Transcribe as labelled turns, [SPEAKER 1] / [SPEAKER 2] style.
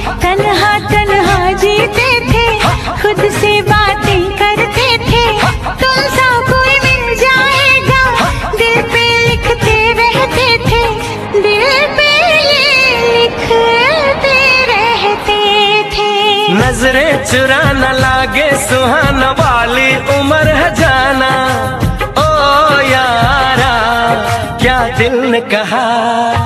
[SPEAKER 1] तन्हा तन्हा जीते थे, खुद से बातें करते थे। तुम सा कोई मिल जाएगा, दिल पे लिखते रहते थे, दिल पे ये लिखते रहते थे।
[SPEAKER 2] नजरें चुरा न लागे सुहाना वाली उम्र है जाना, ओ यारा क्या दिल ने कहा।